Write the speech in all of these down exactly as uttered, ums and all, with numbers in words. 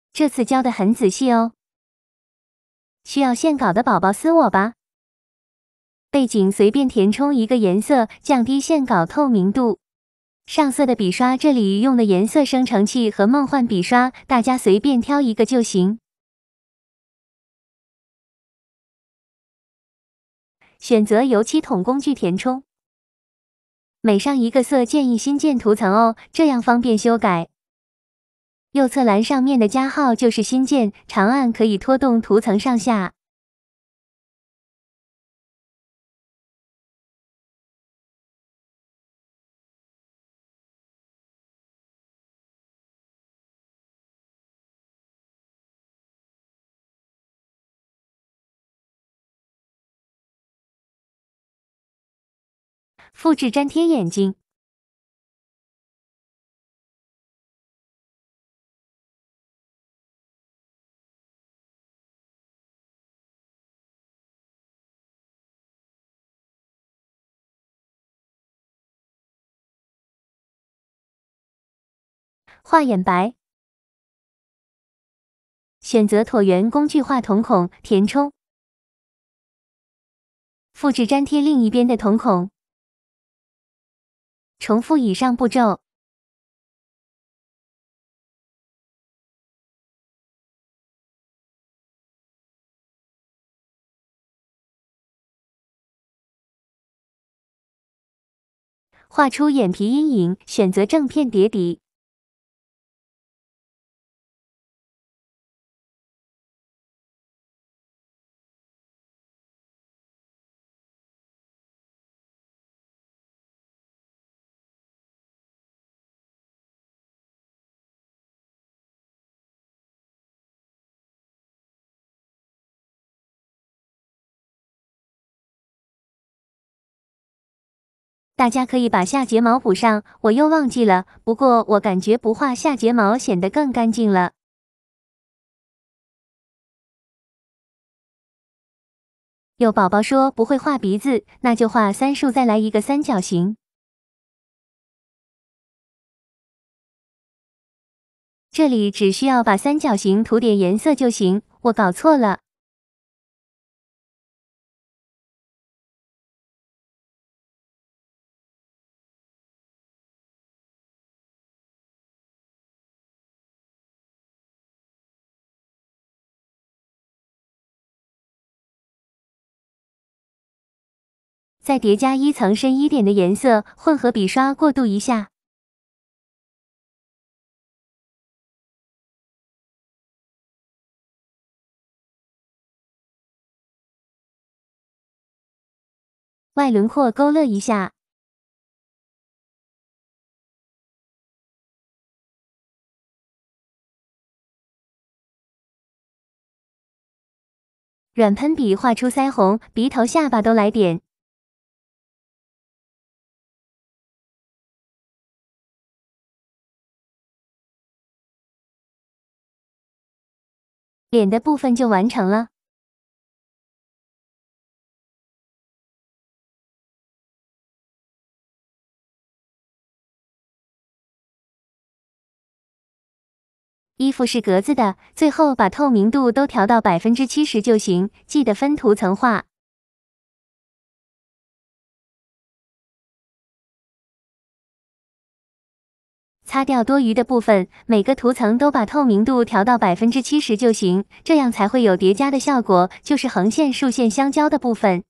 这次教的很仔细哦。需要线稿的宝宝私我吧。背景随便填充一个颜色，降低线稿透明度。上色的笔刷这里用的颜色生成器和梦幻笔刷，大家随便挑一个就行。选择油漆桶工具填充。每上一个色建议新建图层哦，这样方便修改。右侧栏上面的加号就是新建，长按可以拖动图层上下。复制粘贴眼睛。画眼白。选择椭圆工具画瞳孔，填充。复制粘贴另一边的瞳孔。重复以上步骤。画出眼皮阴影，选择正片叠底。大家可以把下睫毛补上，我又忘记了，不过我感觉不画下睫毛显得更干净了。有宝宝说不会画鼻子，那就画三竖再来一个三角形。这里只需要把三角形涂点颜色就行，我搞错了。再叠加一层深一点的颜色，混合笔刷过渡一下。外轮廓勾勒一下。软喷笔画出腮红，鼻头下巴都来点。脸的部分就完成了。衣服是格子的，最后把透明度都调到百分之七十就行，记得分图层画。擦掉多余的部分，每个图层都把透明度调到百分之七十就行，这样才会有叠加的效果，就是横线竖线相交的部分。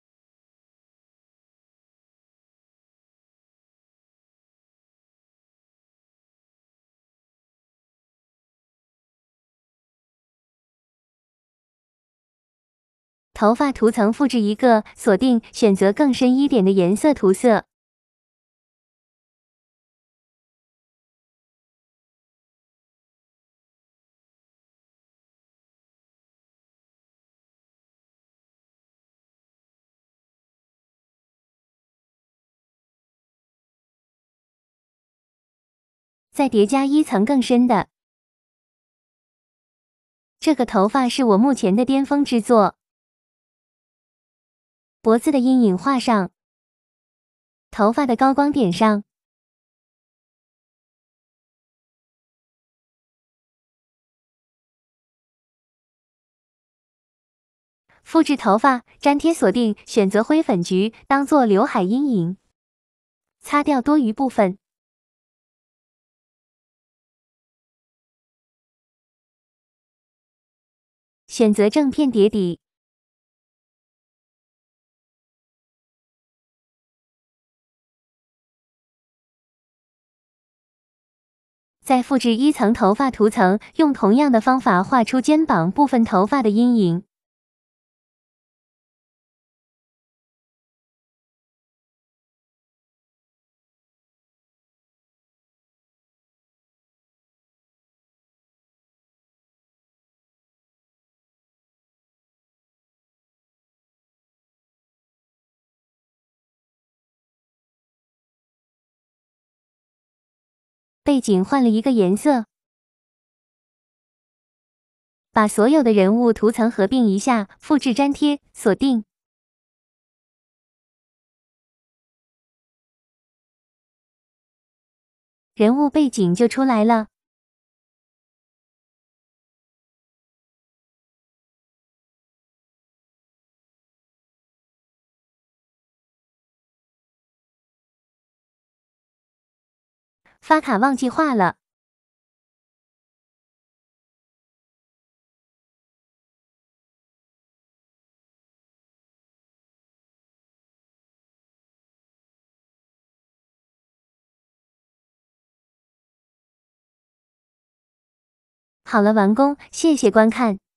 头发图层复制一个，锁定，选择更深一点的颜色涂色。再叠加一层更深的。这个头发是我目前的巅峰之作。脖子的阴影画上，头发的高光点上。 复制头发，粘贴锁定，选择灰粉橘当做刘海阴影，擦掉多余部分。选择正片叠底。再复制一层头发涂层，用同样的方法画出肩膀部分头发的阴影。背景换了一个颜色。把所有的人物图层合并一下，复制粘贴，锁定。人物背景就出来了。发卡忘记画了。好了，完工，谢谢观看。